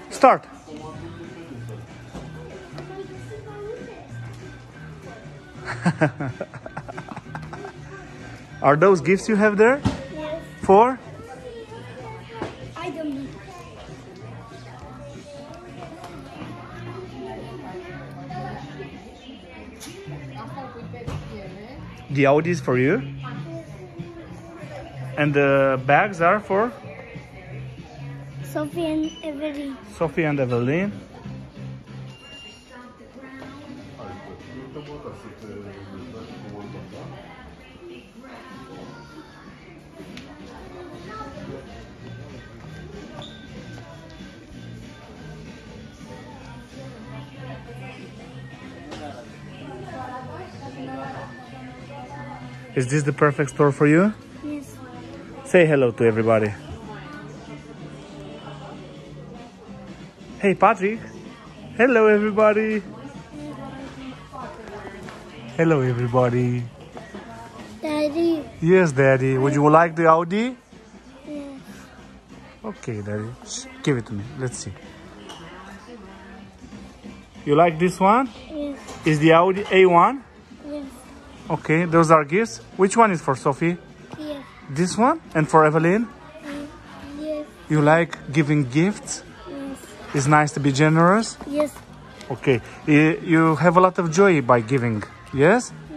Start. Are those gifts you have there? Yes. For? I don't know. The Audi is for you. And the bags are for Sophie and Evelyn. Sophie and Evelyn. Is this the perfect store for you? Yes. Say hello to everybody. Hey, Patrick. Hello, everybody. Hello, everybody. Daddy. Yes, Daddy. Would you like the Audi? Yes. Okay, Daddy. Shh, give it to me. Let's see. You like this one? Yes. Is the Audi A1? Yes. Okay, those are gifts. Which one is for Sophie? Yes. This one? And for Evelyn? Yes. You like giving gifts? Yes. It's nice to be generous? Yes. Okay. You have a lot of joy by giving, yes?